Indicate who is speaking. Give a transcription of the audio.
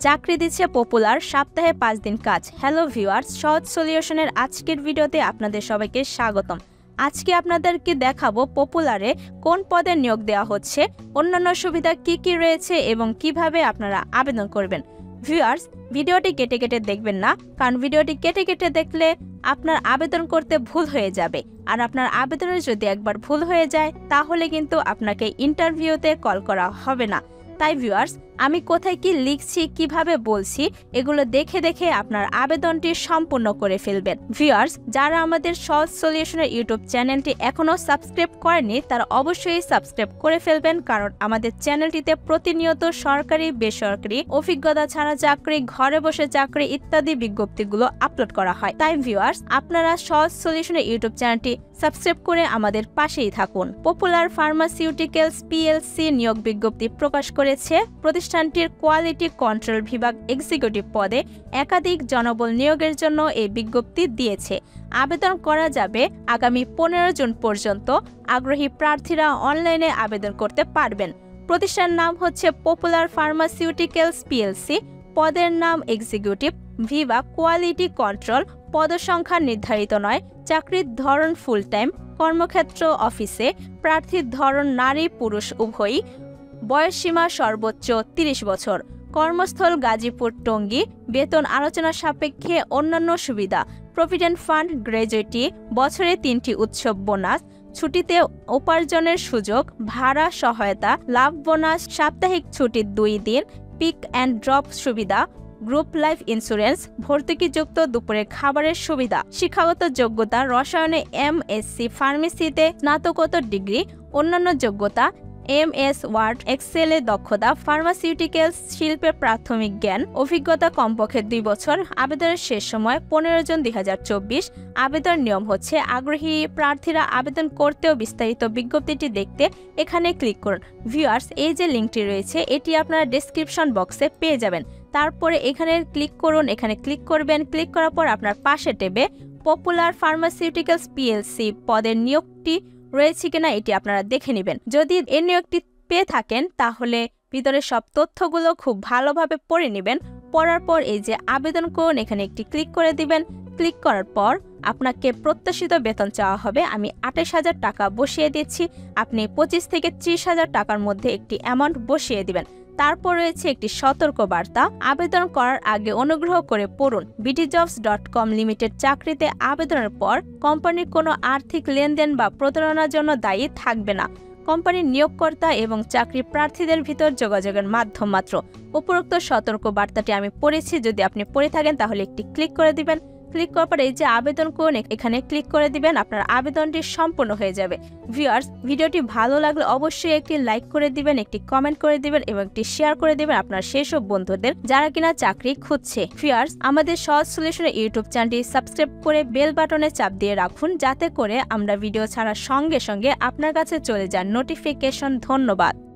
Speaker 1: চাকরি দিচ্ছে পপুলার, সপ্তাহে 5 দিন কাজ। হ্যালো ভিউয়ার্স, সহজ সলিউশনের আজকের ভিডিওতে আপনাদের সবাইকে স্বাগতম। আজকে আপনাদেরকে দেখাবো পপুলারে কোন পদে নিয়োগ দেওয়া হচ্ছে, অন্যান্য সুবিধা কি কি রয়েছে এবং কিভাবে আপনারা আবেদন করবেন। ভিউয়ার্স, ভিডিওটি কেটে কেটে দেখবেন না, কারণ ভিডিওটি কেটে কেটে দেখলে আপনার আবেদন করতে ভুল হয়ে যাবে। আর আপনার আবেদনে যদি একবার ভুল হয়ে যায় তাহলে কিন্তু আপনাকে ইন্টারভিউতে কল করা হবে না। তাই ভিউয়ার্স, আমি কোথায় কি লিখছি, কিভাবে বলছি, এগুলো দেখে দেখে আপনার আবেদনটি সম্পূর্ণ করে ফেলবেন। ভিউয়ার্স, যারা আমাদের সহজ সলিউশনের ইউটিউব চ্যানেলটি এখনও সাবস্ক্রাইব করেনি তারা অবশ্যই সাবস্ক্রাইব করে ফেলবেন, কারণ আমাদের চ্যানেলটিতে প্রতিনিয়ত সরকারি, বেসরকারি, অভিজ্ঞতা ছাড়া চাকরি, ঘরে বসে চাকরি ইত্যাদি বিজ্ঞপ্তিগুলো আপলোড করা হয়। তাই ভিউয়ার্স, আপনারা সহজ সলিউশনের ইউটিউব চ্যানেলটি সাবস্ক্রাইব করে আমাদের পাশেই থাকুন। পপুলার ফার্মাসিউটিক্যালস পিএলসি নিয়োগ বিজ্ঞপ্তি প্রকাশ করেছে। প্রতিষ্ঠানটির কোয়ালিটি কন্ট্রোল বিভাগ এক্সিকিউটিভ পদে একাধিক জনবল নিয়োগের জন্য এই বিজ্ঞপ্তি দিয়েছে। আবেদন করা যাবে আগামী 15 জুন পর্যন্ত। আগ্রহী প্রার্থীরা অনলাইনে আবেদন করতে পারবেন। প্রতিষ্ঠানের নাম হচ্ছে পপুলার ফার্মাসিউটিক্যালস পিএলসি। পদের নাম এক্সিকিউটিভ বিভাগ কোয়ালিটি কন্ট্রোল। পদসংখ্যা নির্ধারিত নয়। চাকরির ধরন ফুল টাইম। কর্মক্ষেত্র অফিসে। প্রার্থীর ধরন নারী পুরুষ উভয়ই। বয়সসীমা সর্বোচ্চ 30 বছর। কর্মস্থল গাজীপুর টঙ্গী। বেতন আলোচনা সাপেক্ষে। অন্যান্য সুবিধা: প্রভিডেন্ট ফান্ড, গ্র্যাজুইটি, বছরে 3টি উৎসব বোনাস, ছুটিতে উপার্জনের সুযোগ, ভাড়া সহায়তা, লাভ বোনাস, সাপ্তাহিক ছুটির 2 দিন, পিক অ্যান্ড ড্রপ সুবিধা, গ্রুপ লাইফ ইন্স্যুরেন্স, ভর্তুকিযুক্ত দুপুরের খাবারের সুবিধা। শিক্ষাগত যোগ্যতা: রসায়নে এমএসসি, ফার্মেসিতে স্নাতকোত্তর ডিগ্রি। অন্যান্য যোগ্যতা: এমএস ওয়ার্ড, এক্সেলে দক্ষতা, ফার্মাসিউটিক্যালস শিল্পের প্রাথমিক জ্ঞান, অভিজ্ঞতা কমপক্ষে 2 বছর। আবেদনের শেষ সময় 15 জুন 2024। আবেদন নিয়ম হচ্ছে, আগ্রহী প্রার্থীরা আবেদন করতেও বিস্তারিত বিজ্ঞপ্তিটি দেখতে এখানে ক্লিক করুন। ভিউয়ার্স, এই যে লিঙ্কটি রয়েছে এটি আপনারা ডেসক্রিপশন বক্সে পেয়ে যাবেন। তারপরে এখানে ক্লিক করুন, এখানে ক্লিক করবেন। ক্লিক করার পর আপনার পাশে টেবে পপুলার ফার্মাসিউটিক্যালস পিএলসি পদের নিয়োগটি রয়েছে কিনা এটি আপনারা দেখে নেবেন। যদি এই নিয়োগটি পেয়ে থাকেন তাহলে ভিতরে সব তথ্যগুলো খুব ভালোভাবে পড়ে নেবেন। পড়ার পর এই যে আবেদন করুন এখানে একটি ক্লিক করে দিবেন। ক্লিক করার পর আপনাকে প্রত্যাশিত বেতন চাওয়া হবে। আমি 28,000 টাকা বসিয়ে দিচ্ছি। আপনি 25 থেকে 30,000 টাকার মধ্যে একটি অ্যামাউন্ট বসিয়ে দিবেন। তারপর রয়েছে একটি সতর্ক বার্তা। আবেদন করার আগে অনুগ্রহ করে পড়ুন, btjobs.com লিমিটেড চাকরিতে আবেদনের পর কোম্পানির কোনো আর্থিক লেনদেন বা প্রতারণার জন্য দায়ী থাকবে না। কোম্পানির নিয়োগকর্তা এবং চাকরি প্রার্থীদের ভিতর যোগাযোগের মাধ্যম মাত্র। উপরোক্ত সতর্ক বার্তাটি আমি পড়েছি, যদি আপনি পড়ে থাকেন তাহলে একটি ক্লিক করে দিবেন। ক্লিক করার পর এই যে আবেদন করুন এখানে ক্লিক করে দিবেন। আপনার আবেদনটি সম্পূর্ণ হয়ে যাবে। ভিউয়ার্স, ভিডিওটি ভালো লাগলে অবশ্যই একটি লাইক করে দিবেন, একটি কমেন্ট করে দিবেন এবং একটি শেয়ার করে দিবেন আপনার সেসব বন্ধুদের যারা কিনা চাকরি খুঁজছে। ভিউয়ার্স, আমাদের সহজ সলিউশনের ইউটিউব চ্যানেলটি সাবস্ক্রাইব করে বেল বাটনে চাপ দিয়ে রাখুন, যাতে করে আমরা ভিডিও ছাড়ার সঙ্গে সঙ্গে আপনার কাছে চলে যায় নোটিফিকেশন। ধন্যবাদ।